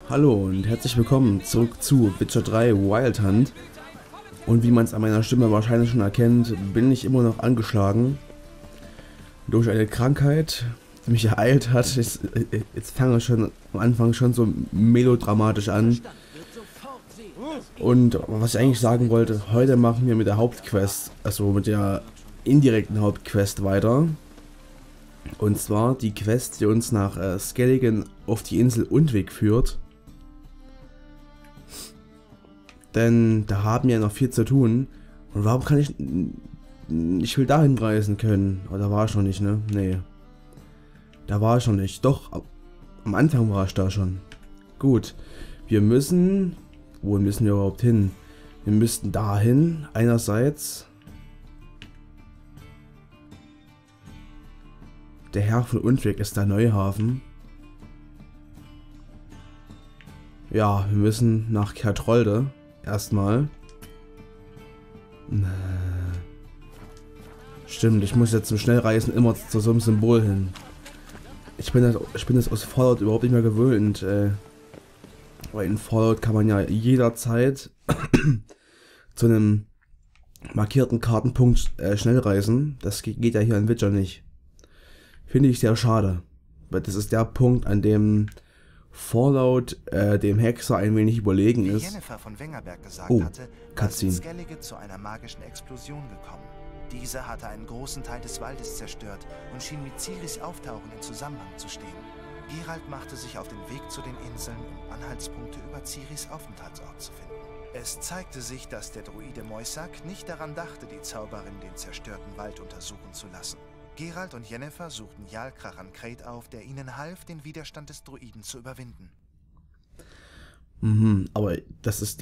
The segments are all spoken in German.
Hallo und herzlich willkommen zurück zu Witcher 3 Wild Hunt. Und wie man es an meiner Stimme wahrscheinlich schon erkennt, bin ich immer noch angeschlagen durch eine Krankheit, die mich ereilt hat. Jetzt fange ich schon am Anfang schon so melodramatisch an. Und was ich eigentlich sagen wollte, heute machen wir mit der Hauptquest, also mit der indirekten Hauptquest weiter. Und zwar die Quest, die uns nach Skelligen auf die Insel Undvik führt. Denn da haben wir noch viel zu tun. Und warum kann ich... Ich will dahin reisen können. Aber da war ich noch nicht, ne? Nee. Da war ich noch nicht. Doch, am Anfang war ich da schon. Gut. Wir müssen... Wo müssen wir überhaupt hin? Wir müssten dahin, einerseits. Der Herr von Undvik ist der Neuhafen. Ja, wir müssen nach Kertrolde. Erstmal. Stimmt, ich muss jetzt zum Schnellreisen immer zu so einem Symbol hin. Ich bin das aus Fallout überhaupt nicht mehr gewöhnt. Weil in Fallout kann man ja jederzeit zu einem markierten Kartenpunkt schnell reisen. Das geht ja hier in Witcher nicht. Finde ich sehr schade. Weil das ist der Punkt, an dem Fallout dem Hexer ein wenig überlegen ist. Wie Yennefer von Wengerberg gesagt hatte, Cutscene. sind Skellige zu einer magischen Explosion gekommen. Diese hatte einen großen Teil des Waldes zerstört und schien mit Ciris Auftauchen in Zusammenhang zu stehen. Geralt machte sich auf den Weg zu den Inseln, um Anhaltspunkte über Ciris Aufenthaltsort zu finden. Es zeigte sich, dass der Druide Moisak nicht daran dachte, die Zauberin den zerstörten Wald untersuchen zu lassen. Geralt und Yennefer suchten Jarl Krachan-Craite auf, der ihnen half, den Widerstand des Druiden zu überwinden. Aber das ist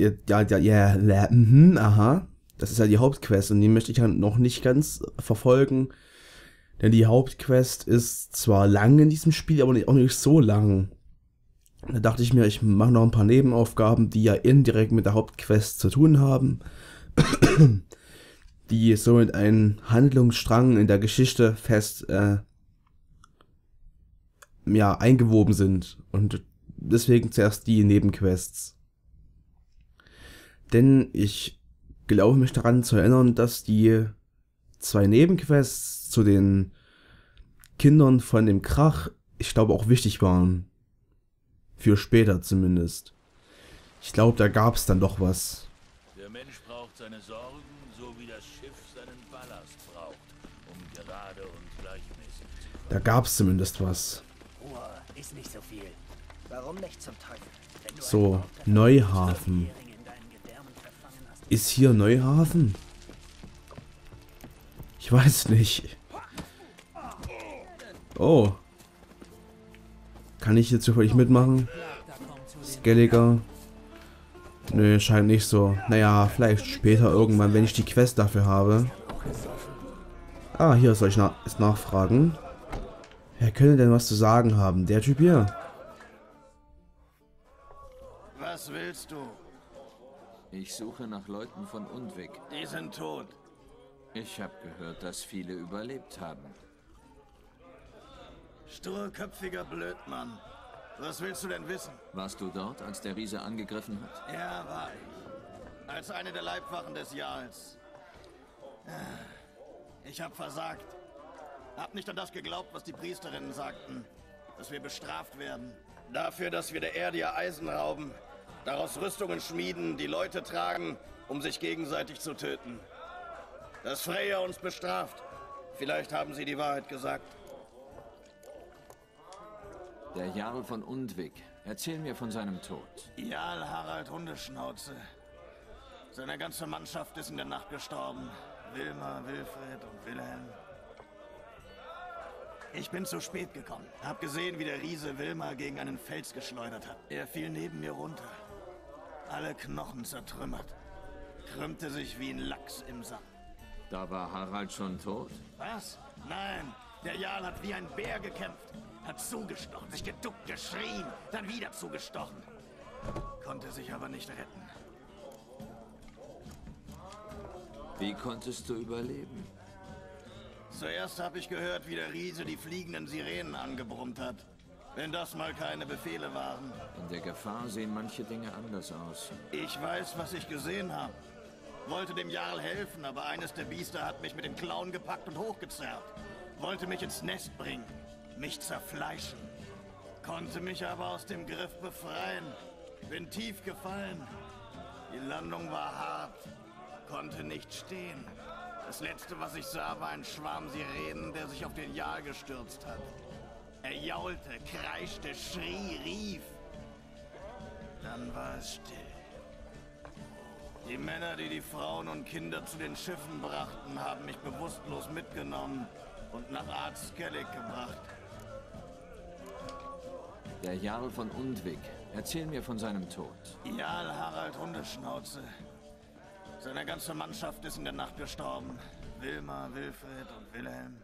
aha. Das ist ja die Hauptquest und die möchte ich ja noch nicht ganz verfolgen. Denn die Hauptquest ist zwar lang in diesem Spiel, aber auch nicht so lang. Da dachte ich mir, ich mache noch ein paar Nebenaufgaben, die ja indirekt mit der Hauptquest zu tun haben. Die somit einen Handlungsstrang in der Geschichte fest eingewoben sind. Und deswegen zuerst die Nebenquests. Denn ich glaube mich daran zu erinnern, dass die 2 Nebenquests zu den Kindern von dem Krach, ich glaube, auch wichtig waren. Für später zumindest. Ich glaube, da gab es dann doch was. Der Mensch braucht seine Sorgen, so wie das Schiff seinen Ballast braucht, um gerade und gleichmäßig zu fahren. Da gab es zumindest was. Ruhe ist nicht so viel. Warum nicht zum Teufel? Wenn du So, Neuhafen. in deinen Gedärmen verfangen hast. Ist hier Neuhafen? Ich weiß nicht. Oh. Kann ich hier zufällig mitmachen? Skelliger. Nö, scheint nicht so. Naja, vielleicht später irgendwann, wenn ich die Quest dafür habe. Ah, hier soll ich nachfragen. Wer könnte denn was zu sagen haben? Der Typ hier. Was willst du? Ich suche nach Leuten von Undvik. Die sind tot. Ich habe gehört, dass viele überlebt haben. Sturköpfiger Blödmann. Was willst du denn wissen? Warst du dort, als der Riese angegriffen hat? Ja, war ich. Als eine der Leibwachen des Jarls. Ich hab versagt. Hab nicht an das geglaubt, was die Priesterinnen sagten. Dass wir bestraft werden. Dafür, dass wir der Erde ihr Eisen rauben. Daraus Rüstungen schmieden, die Leute tragen, um sich gegenseitig zu töten. Dass Freya uns bestraft. Vielleicht haben sie die Wahrheit gesagt. Der Jarl von Undvik. Erzähl mir von seinem Tod. Jarl Harald Hundeschnauze. Seine ganze Mannschaft ist in der Nacht gestorben. Wilma, Wilfred und Wilhelm. Ich bin zu spät gekommen. Hab gesehen, wie der Riese Wilma gegen einen Fels geschleudert hat. Er fiel neben mir runter. Alle Knochen zertrümmert. Krümmte sich wie ein Lachs im Sand. Da war Harald schon tot? Was? Nein, der Jarl hat wie ein Bär gekämpft. Hat zugestochen, sich geduckt, geschrien, dann wieder zugestochen. Konnte sich aber nicht retten. Wie konntest du überleben? Zuerst habe ich gehört, wie der Riese die fliegenden Sirenen angebrummt hat. Wenn das mal keine Befehle waren. In der Gefahr sehen manche Dinge anders aus. Ich weiß, was ich gesehen habe. Wollte dem Jarl helfen, aber eines der Biester hat mich mit den Klauen gepackt und hochgezerrt. Wollte mich ins Nest bringen, mich zerfleischen. Konnte mich aber aus dem Griff befreien. Bin tief gefallen. Die Landung war hart. Konnte nicht stehen. Das letzte, was ich sah, war ein Schwarm Sirenen, der sich auf den Jarl gestürzt hat. Er jaulte, kreischte, schrie, rief. Dann war es still. Die Männer, die die Frauen und Kinder zu den Schiffen brachten, haben mich bewusstlos mitgenommen und nach Art Skellig gebracht. Der Jarl von Undvik. Erzähl mir von seinem Tod. Jarl Harald Hundeschnauze. Seine ganze Mannschaft ist in der Nacht gestorben. Wilma, Wilfred und Wilhelm.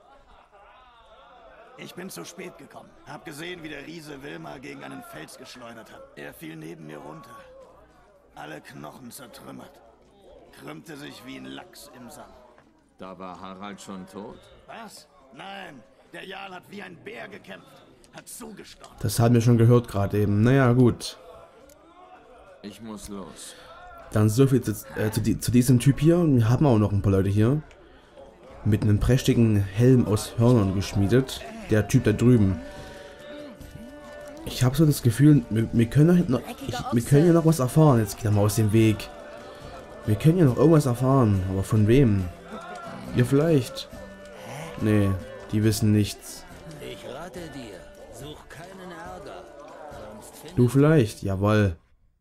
Ich bin zu spät gekommen. Hab gesehen, wie der Riese Wilma gegen einen Fels geschleudert hat. Er fiel neben mir runter. Alle Knochen zertrümmert. Krümmte sich wie ein Lachs im Sand. Da war Harald schon tot? Was? Nein, der Jarl hat wie ein Bär gekämpft. Hat zugestochen. Das haben wir schon gehört gerade eben. Naja, gut. Ich muss los. Dann so viel zu diesem Typ hier. Wir haben auch noch ein paar Leute hier. Mit einem prächtigen Helm aus Hörnern geschmiedet. Der Typ da drüben. Ich habe so das Gefühl, wir können ja noch was erfahren. Jetzt geht er mal aus dem Weg. Wir können ja noch irgendwas erfahren. Aber von wem? Ihr vielleicht? Nee, die wissen nichts. Ich rate dir, such keinen Ärger. Sonst findest Du vielleicht? Jawohl.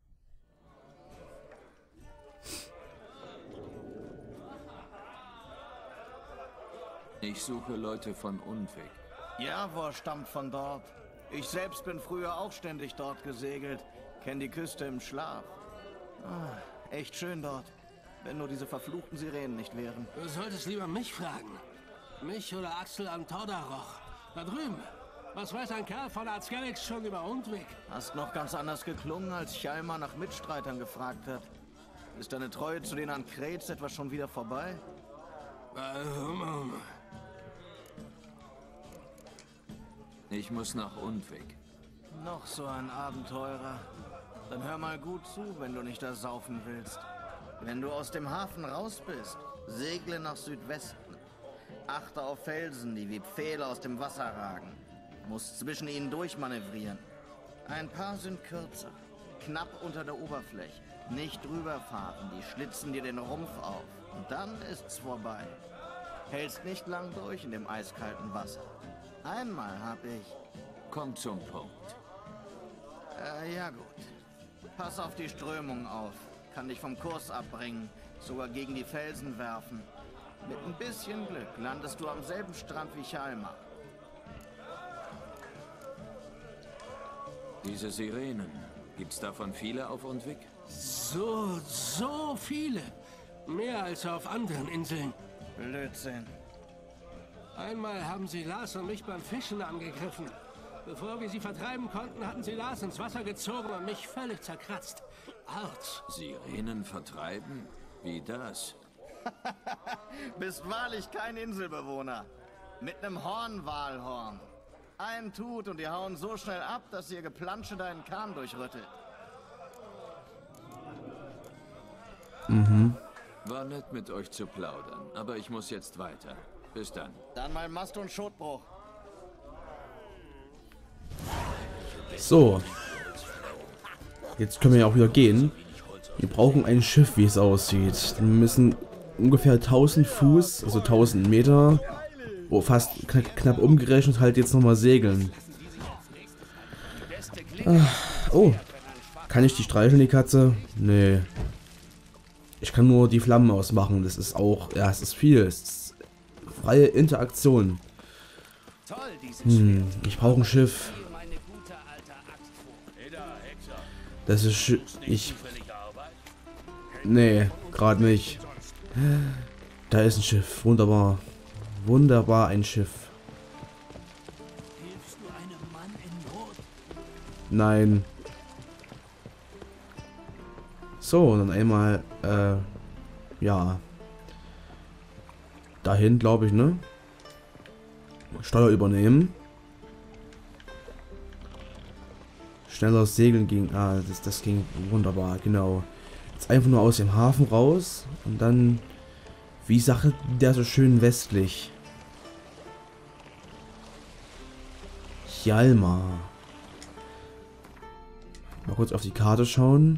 Ich suche Leute von Undvik. Javor stammt von dort. Ich selbst bin früher auch ständig dort gesegelt. Kenn die Küste im Schlaf. Echt schön dort. Wenn nur diese verfluchten Sirenen nicht wären. Du solltest lieber mich fragen. Mich oder Axel an Tordaroch. Da drüben. Was weiß ein Kerl von Arzgelix schon über Undvik? Hast noch ganz anders geklungen, als Chalmar nach Mitstreitern gefragt hat. Ist deine Treue zu den Ankreets etwa schon wieder vorbei? Ich muss nach Undvik. Noch so ein Abenteurer. Dann hör mal gut zu, wenn du nicht da saufen willst. Wenn du aus dem Hafen raus bist, segle nach Südwesten. Achte auf Felsen, die wie Pfähle aus dem Wasser ragen. Musst zwischen ihnen durchmanövrieren. Ein paar sind kürzer, knapp unter der Oberfläche. Nicht drüber fahren, die schlitzen dir den Rumpf auf. Und dann ist's vorbei. Hältst nicht lang durch in dem eiskalten Wasser. Einmal hab ich... Komm zum Punkt. Ja gut. Pass auf die Strömung auf. Kann dich vom Kurs abbringen, sogar gegen die Felsen werfen. Mit ein bisschen Glück landest du am selben Strand wie Chalmar. Diese Sirenen. Gibt's davon viele auf Undvik? So viele. Mehr als auf anderen Inseln. Blödsinn. Einmal haben sie Lars und mich beim Fischen angegriffen. Bevor wir sie vertreiben konnten, hatten sie Lars ins Wasser gezogen und mich völlig zerkratzt. Autsch. Sirenen vertreiben? Wie das? Bist wahrlich kein Inselbewohner. Mit nem Hornwalhorn. Ein Tut und die hauen so schnell ab, dass ihr Geplansche deinen Kahn durchrüttelt. War nett mit euch zu plaudern, aber ich muss jetzt weiter. Bis dann. Dann mal Mast- und Schotbruch. So. Jetzt können wir ja auch wieder gehen. Wir brauchen ein Schiff, wie es aussieht. Wir müssen ungefähr 1000 Fuß, also 1000 Meter, fast knapp umgerechnet, halt jetzt nochmal segeln. Oh. Kann ich die streicheln, die Katze? Nee. Ich kann nur die Flammen ausmachen. Das ist auch, ja, es ist viel. Es ist freie Interaktion. Ich brauche ein Schiff. Das ist nee, gerade nicht. Da ist ein Schiff. Wunderbar. Wunderbar, ein Schiff. Nein. So, und dann einmal, ja. Dahin, glaube ich, ne? Steuer übernehmen. schneller segeln ging. Ah, das ging wunderbar, genau. Jetzt einfach nur aus dem Hafen raus und dann, wie sagt der so schön westlich? Hjalmar. Mal kurz auf die Karte schauen.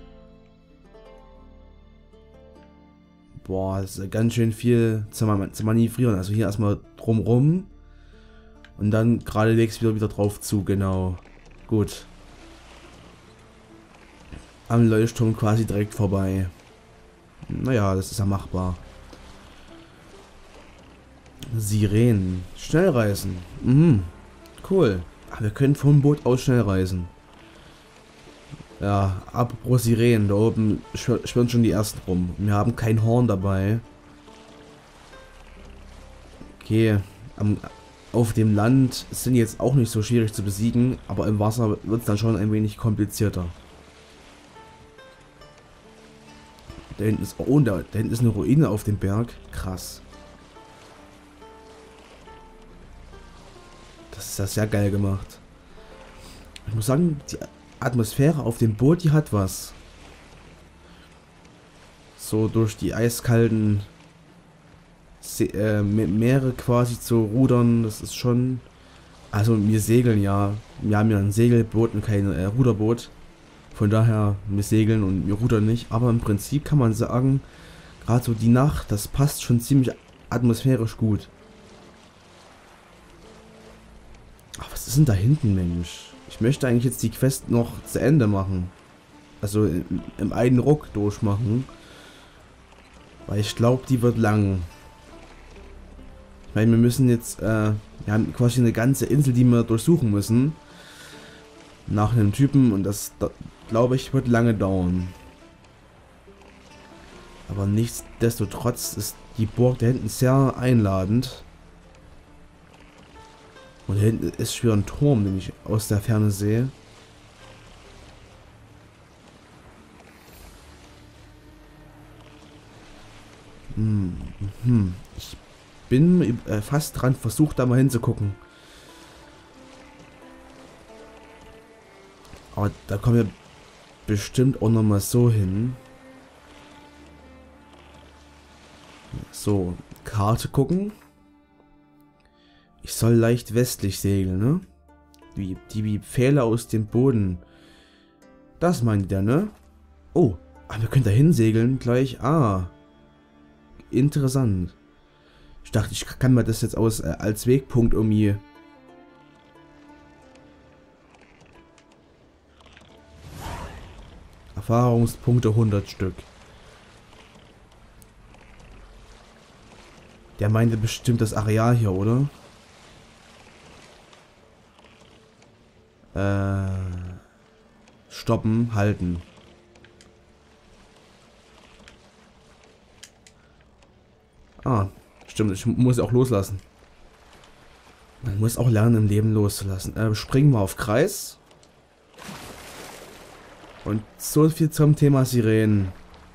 Boah, das ist ganz schön viel zu manövrieren. Also hier erstmal drumrum. Und dann geradewegs wieder drauf zu, genau. Gut. Am Leuchtturm quasi direkt vorbei. Naja, das ist ja machbar. Sirenen. Schnellreisen. Mhm. Cool. Ach, wir können vom Boot aus schnell reisen. Ja, apropos Sirenen. Da oben schwirren schon die ersten rum. Wir haben kein Horn dabei. Okay. Auf dem Land sind jetzt auch nicht so schwierig zu besiegen, aber im Wasser wird es dann schon ein wenig komplizierter. Da hinten ist, oh, da hinten ist eine Ruine auf dem Berg. Krass. Das ist ja sehr geil gemacht. Ich muss sagen, die Atmosphäre auf dem Boot, die hat was. So durch die eiskalten Meere quasi zu rudern, das ist schon... Also wir segeln ja. Wir haben ja ein Segelboot und kein Ruderboot. Von daher, wir segeln und wir rudern nicht. Aber im Prinzip kann man sagen, gerade so die Nacht, das passt schon ziemlich atmosphärisch gut. Ach, was ist denn da hinten, Mensch? Ich möchte eigentlich jetzt die Quest noch zu Ende machen. Also im einen Ruck durchmachen. Weil ich glaube, die wird lang. Ich meine, wir müssen jetzt, wir haben quasi eine ganze Insel, die wir durchsuchen müssen. Nach einem Typen und das, glaube ich, wird lange dauern. Aber nichtsdestotrotz ist die Burg da hinten sehr einladend. Und hier hinten ist schon ein Turm, den ich aus der Ferne sehe. Ich bin fast dran versucht, da mal hinzugucken. Aber da kommen wir bestimmt auch noch mal so hin. So, Karte gucken. Ich soll leicht westlich segeln, ne? Die Pfähle aus dem Boden. Das meint der, ne? Oh, aber wir können da hinsegeln gleich. Ah. Interessant. Ich dachte, ich kann mir das jetzt als Wegpunkt irgendwie... Erfahrungspunkte 100 Stück. Der meinte bestimmt das Areal hier, oder? Stoppen, halten. Ah, stimmt, ich muss auch loslassen. Man muss auch lernen, im Leben loszulassen. Springen wir auf Kreis. Und so viel zum Thema Sirenen.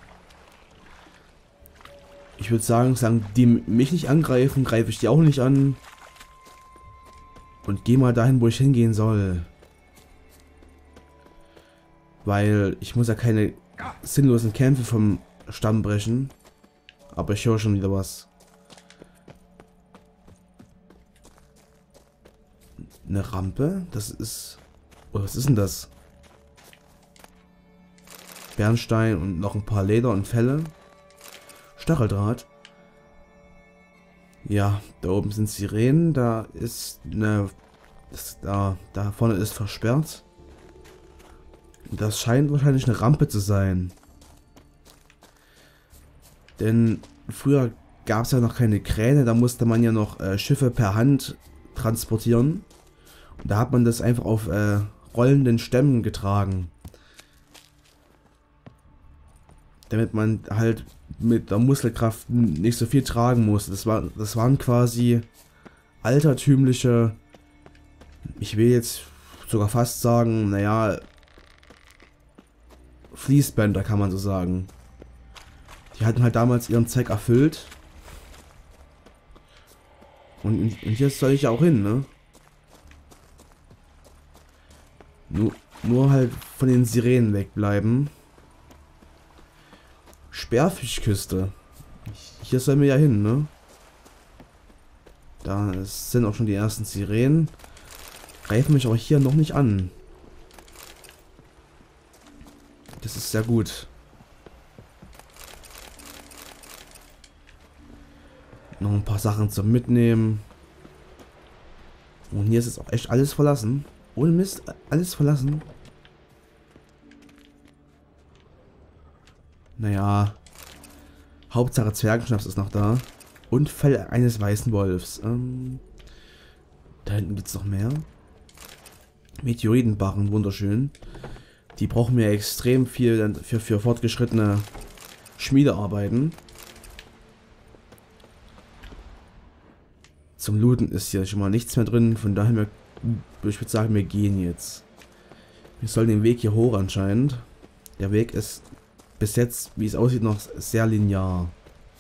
Ich würde sagen, solange die mich nicht angreifen, greife ich die auch nicht an. Und gehe mal dahin, wo ich hingehen soll. Weil ich muss ja keine sinnlosen Kämpfe vom Stamm brechen. Aber ich höre schon wieder was. Eine Rampe? Das ist... Oh, was ist denn das? Bernstein und noch ein paar Leder und Felle. Stacheldraht. Ja, da oben sind Sirenen. Da ist eine... Da vorne ist versperrt. Das scheint wahrscheinlich eine Rampe zu sein. Denn früher gab es ja noch keine Kräne. Da musste man ja noch Schiffe per Hand transportieren. Und da hat man das einfach auf rollenden Stämmen getragen. Damit man halt mit der Muskelkraft nicht so viel tragen musste. Das waren quasi altertümliche, ich will jetzt sogar fast sagen, naja, Fließbänder kann man so sagen. Die hatten halt damals ihren Zweck erfüllt. Und jetzt soll ich auch hin, ne? Nur Nur halt von den Sirenen wegbleiben. Sperrfischküste. Hier sollen wir ja hin, ne? Da sind auch schon die ersten Sirenen. Greifen mich auch hier noch nicht an. Das ist sehr gut. Noch ein paar Sachen zum Mitnehmen. Und hier ist jetzt auch echt alles verlassen. Ohne Mist, alles verlassen. Naja. Hauptsache Zwergenschnaps ist noch da. Und Fell eines weißen Wolfs. Da hinten gibt es noch mehr. Meteoritenbarren, wunderschön. Die brauchen wir extrem viel für fortgeschrittene Schmiedearbeiten. Zum Looten ist hier schon mal nichts mehr drin. Von daher, ich würde sagen, wir gehen jetzt. Wir sollen den Weg hier hoch anscheinend. Der Weg ist bis jetzt, wie es aussieht, noch sehr linear.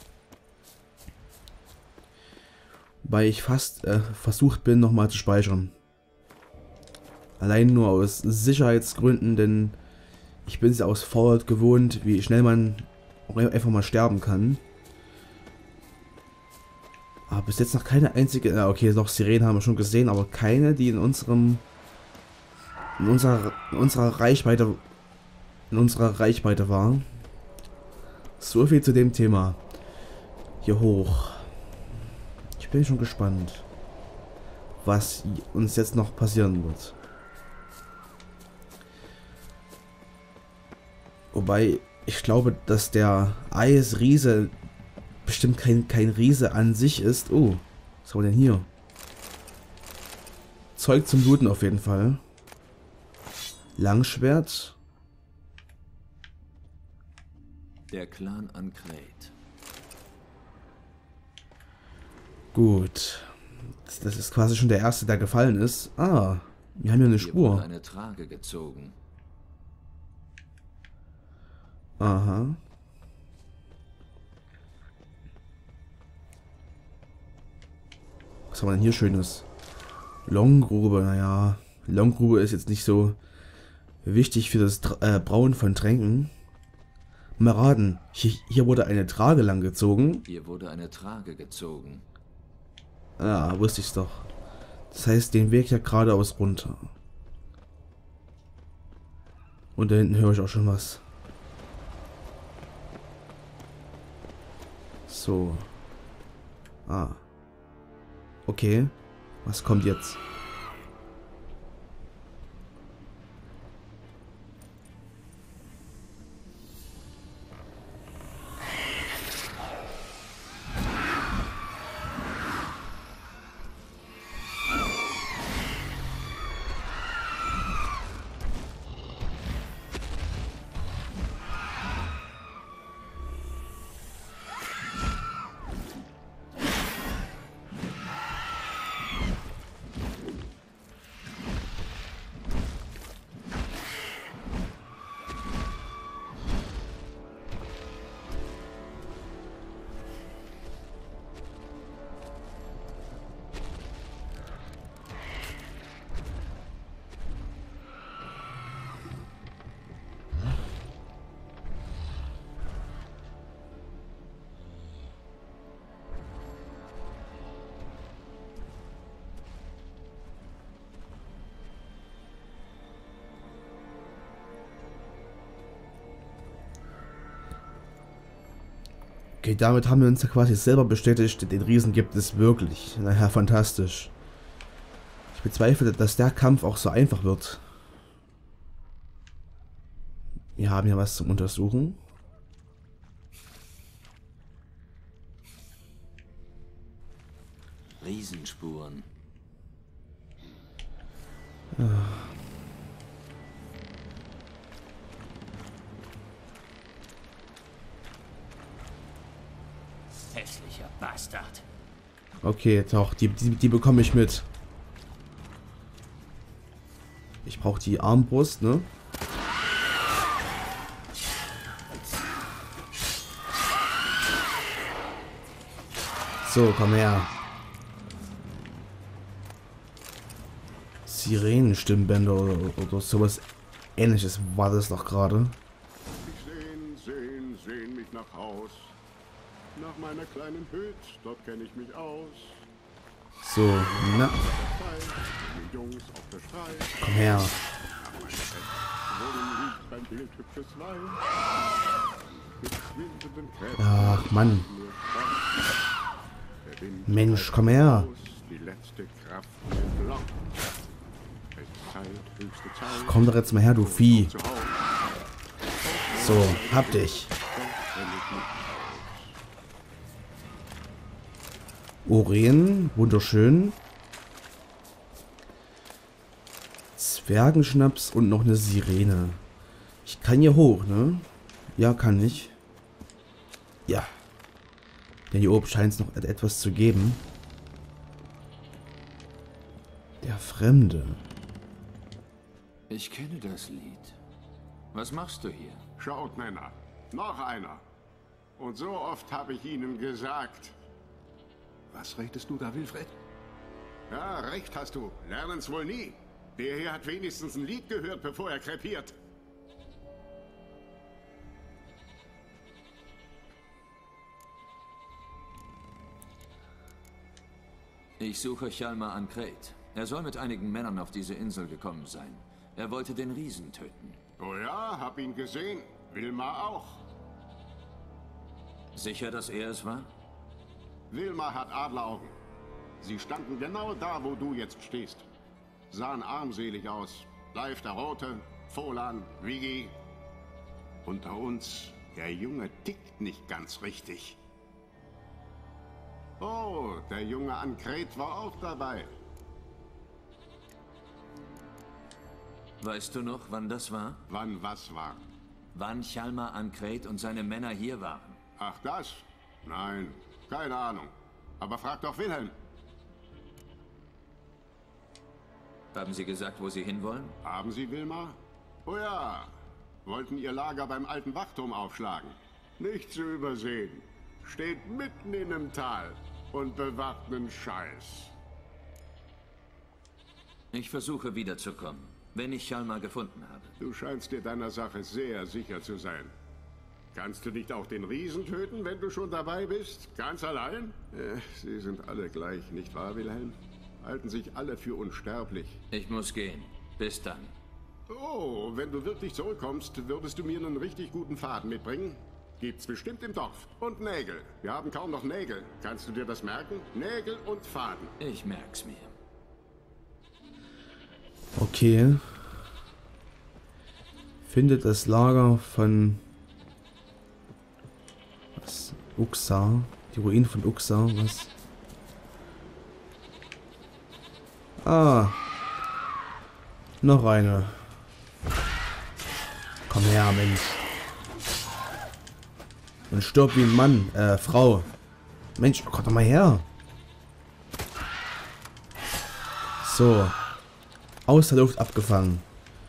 Weil ich fast versucht bin, nochmal zu speichern. Allein nur aus Sicherheitsgründen, denn ich bin es ja aus Fallout gewohnt, wie schnell man auch einfach mal sterben kann. Aber bis jetzt noch keine einzige, okay, noch Sirenen haben wir schon gesehen, aber keine, die in unserer Reichweite war. So viel zu dem Thema. Hier hoch. Ich bin schon gespannt, was uns jetzt noch passieren wird. Wobei, ich glaube, dass der Eisriese bestimmt kein Riese an sich ist. Oh, was haben wir denn hier? Zeug zum Looten auf jeden Fall. Langschwert. Der Clan Ankret. Gut. Das ist quasi schon der erste, der gefallen ist. Ah, wir haben hier eine Spur. Hier wurde eine Trage gezogen. Aha. Was haben wir denn hier Schönes? Longgrube, naja. Longgrube ist jetzt nicht so wichtig für das Brauen von Tränken. Mal raten, hier wurde eine Trage lang gezogen. Hier wurde eine Trage gezogen. Ah, wusste ich's doch. Das heißt, den Weg ja geradeaus runter. Und da hinten höre ich auch schon was. So. Ah. Okay. Was kommt jetzt? Okay, damit haben wir uns ja quasi selber bestätigt, den Riesen gibt es wirklich. Naja, fantastisch. Ich bezweifle, dass der Kampf auch so einfach wird. Wir haben ja was zum Untersuchen. Riesenspuren. Hässlicher Bastard. Okay, doch, die bekomme ich mit. Ich brauche die Armbrust, ne? So, komm her. Sirenenstimmbänder oder sowas Ähnliches war das doch gerade. Ich sehen mich nach Haus. Nach meiner kleinen Hütte, dort kenne ich mich aus. So, na, Die Jungs auf der Streit. komm her. Worin liegt mein bildhübsches Weib? Mit schwindenden Kräften Ach, Mann. mir Spaß. Der Wind Mensch, komm her. aus, die letzte Kraft mir blau. Es ist Zeit, höchste Zeit. Komm doch jetzt mal her, du Vieh. Zu Hause, So, hab dich. wenn ich mich Oren, wunderschön. Zwergenschnaps und noch eine Sirene. Ich kann hier hoch, ne? Ja, kann ich. Ja. Denn hier oben scheint es noch etwas zu geben. Der Fremde. Ich kenne das Lied. Was machst du hier? Schaut, Männer, noch einer. Und so oft habe ich Ihnen gesagt. Was redest du da, Wilfred? Ja, recht hast du. Lernen's wohl nie. Der hier hat wenigstens ein Lied gehört, bevor er krepiert. Ich suche Hjalmar Ankret. Er soll mit einigen Männern auf diese Insel gekommen sein. Er wollte den Riesen töten. Oh ja, hab ihn gesehen. Wilma auch. Sicher, dass er es war? Wilma hat Adleraugen. Sie standen genau da, wo du jetzt stehst. Sahen armselig aus. Leif der Rote, Folan, Vigi. Unter uns, der Junge tickt nicht ganz richtig. Oh, der Junge Ankret war auch dabei. Weißt du noch, wann das war? Wann was war? Wann Hjalmar Ankret und seine Männer hier waren? Ach das? Nein, keine Ahnung. Aber frag doch Wilhelm. Haben sie gesagt, wo sie hinwollen? Haben Sie, Wilma? Oh ja, wollten ihr Lager beim alten Wachturm aufschlagen. Nicht zu übersehen. Steht mitten in einem Tal und bewacht einen Scheiß. Ich versuche wiederzukommen, wenn ich Hjalmar gefunden habe. Du scheinst dir deiner Sache sehr sicher zu sein. Kannst du nicht auch den Riesen töten, wenn du schon dabei bist? Ganz allein? Sie sind alle gleich, nicht wahr, Wilhelm? Halten sich alle für unsterblich. Ich muss gehen. Bis dann. Oh, wenn du wirklich zurückkommst, würdest du mir einen richtig guten Faden mitbringen? Gibt's bestimmt im Dorf. Und Nägel. Wir haben kaum noch Nägel. Kannst du dir das merken? Nägel und Faden. Ich merk's mir. Okay. Findet das Lager von... Was? Uxar. Die Ruinen von Uxar, was? Ah. Noch eine. Komm her, Mensch. Und stirb wie ein Mann. Frau. Mensch, komm doch mal her. So. Aus der Luft abgefangen.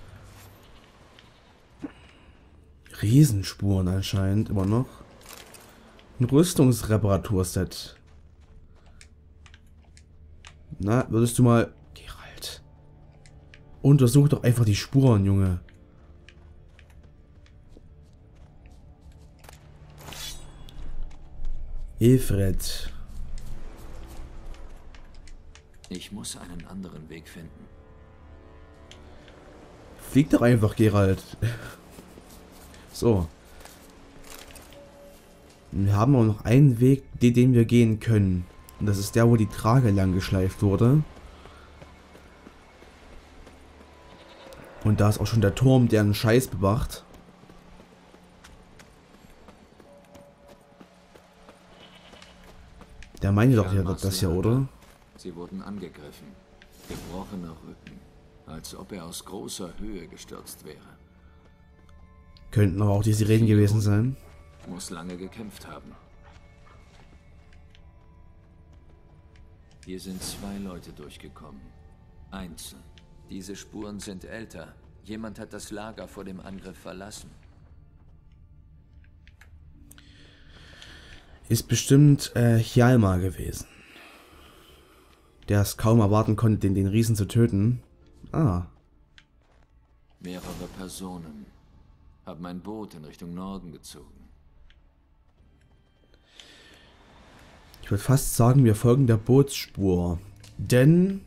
Riesenspuren anscheinend immer noch. Ein Rüstungsreparaturset. Na, würdest du mal... Geralt. Untersuch doch einfach die Spuren, Junge. Ilfred. Ich muss einen anderen Weg finden. Flieg doch einfach, Geralt. So. Wir haben auch noch einen Weg, den wir gehen können. Und das ist der, wo die Trage lang geschleift wurde. Und da ist auch schon der Turm, der einen Scheiß bewacht. Der meinte doch ja das hier, oder? Sie wurden angegriffen. Gebrochener Rücken. Als ob er aus großer Höhe gestürzt wäre. Könnten aber auch die Sirenen gewesen sein. Muss lange gekämpft haben. Hier sind 2 Leute durchgekommen. Einzeln. Diese Spuren sind älter. Jemand hat das Lager vor dem Angriff verlassen. Ist bestimmt Hjalmar gewesen. Der es kaum erwarten konnte, den Riesen zu töten. Ah. Mehrere Personen haben ein Boot in Richtung Norden gezogen. Ich würde fast sagen, wir folgen der Bootsspur. Denn...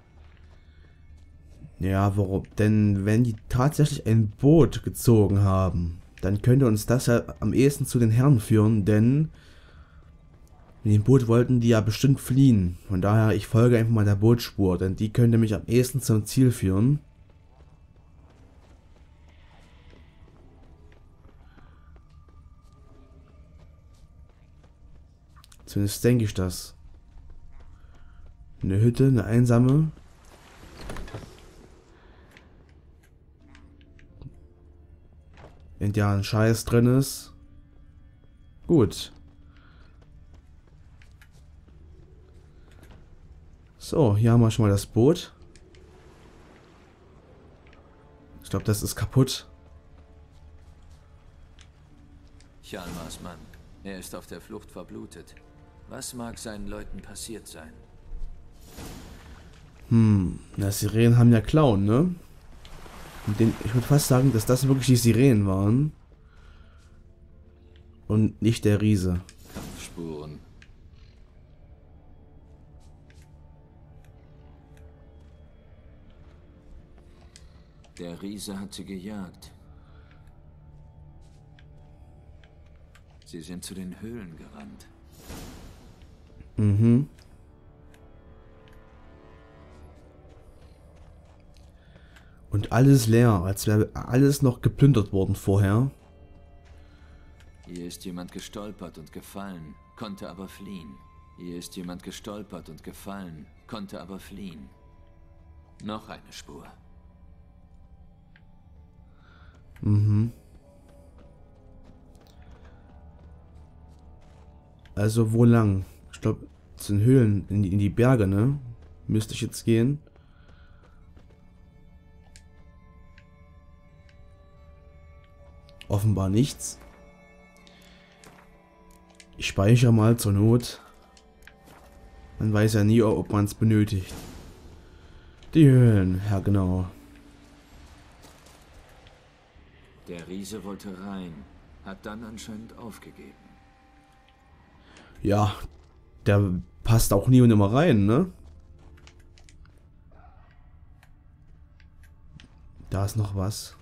Ja, warum? Denn wenn die tatsächlich ein Boot gezogen haben, dann könnte uns das ja am ehesten zu den Herren führen, denn mit dem Boot wollten die ja bestimmt fliehen. Von daher, ich folge einfach mal der Bootsspur, denn die könnte mich am ehesten zum Ziel führen. Zumindest denke ich das. Eine Hütte, eine einsame. In der ein Scheiß drin ist. Gut. So, hier haben wir schon mal das Boot. Ich glaube, das ist kaputt. Hjalmars Mann. Er ist auf der Flucht verblutet. Was mag seinen Leuten passiert sein? Na, Sirenen haben ja Klauen, ne? Und ich würde fast sagen, dass das wirklich die Sirenen waren. Und nicht der Riese. Kampfspuren. Der Riese hat sie gejagt. Sie sind zu den Höhlen gerannt. Mhm. Und alles leer, als wäre alles noch geplündert worden vorher. Hier ist jemand gestolpert und gefallen, konnte aber fliehen. Hier ist jemand gestolpert und gefallen, konnte aber fliehen. Noch eine Spur. Mhm. Also wo lang? Ich glaube, es sind Höhlen in die Berge, ne? Müsste ich jetzt gehen. Offenbar nichts. Ich speichere mal zur Not. Man weiß ja nie, ob man es benötigt. Die Höhlen, ja genau. Der Riese wollte rein, hat dann anscheinend aufgegeben. Ja, der passt auch nie und immer rein, ne? Da ist noch was.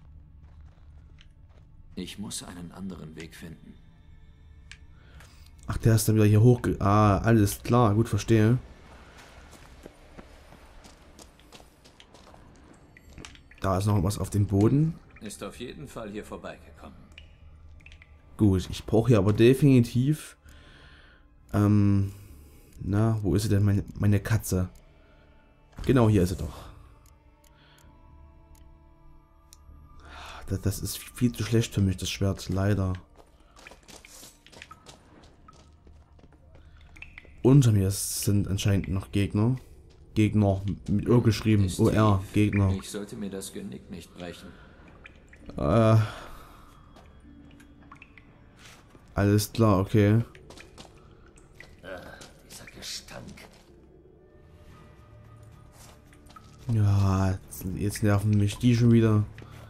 Ich muss einen anderen Weg finden. Ach, der ist dann wieder hier hoch. Ah, alles klar, gut, verstehe. Da ist noch was auf dem Boden. Ist auf jeden Fall hier vorbeigekommen. Gut, ich brauche hier aber definitiv... na, wo ist sie denn, meine Katze? Genau, hier ist sie doch. Das ist viel zu schlecht für mich, das Schwert, leider. Unter mir sind anscheinend noch Gegner. Gegner mit O geschrieben. Ist OR, tief. Gegner. Ich sollte mir das Genick nicht brechen. Alles klar, okay. Dieser Gestank. Ja, jetzt nerven mich die schon wieder.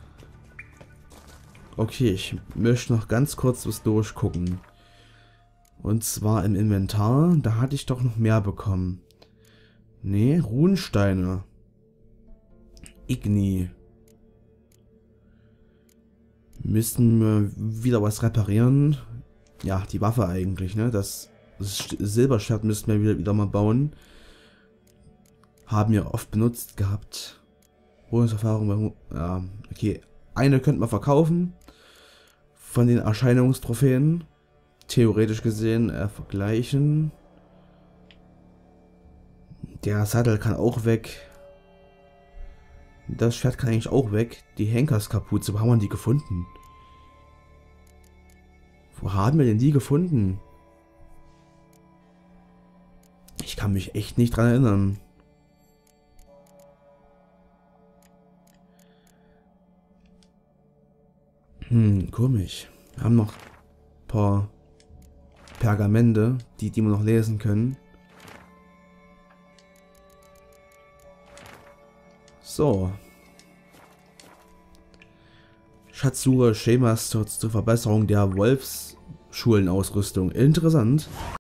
Okay, ich möchte noch ganz kurz was durchgucken. Und zwar im Inventar, da hatte ich doch noch mehr bekommen. Nee, Runensteine. Igni. Müssten wir wieder was reparieren. Ja, die Waffe eigentlich, ne? Das Silberschwert müssten wir wieder mal bauen. Haben wir oft benutzt gehabt. Bonuserfahrung. Ja, okay. Eine könnten wir verkaufen. Von den Erscheinungstrophäen. Theoretisch gesehen vergleichen. Der Sattel kann auch weg. Das Schwert kann eigentlich auch weg. Die Henkerskapuze, wo haben wir die gefunden? Wo haben wir denn die gefunden? Ich kann mich echt nicht dran erinnern. Komisch. Wir haben noch ein paar Pergamente, die wir noch lesen können. So. Schatzsuche Schemas zur Verbesserung der Wolfsschulenausrüstung. Interessant.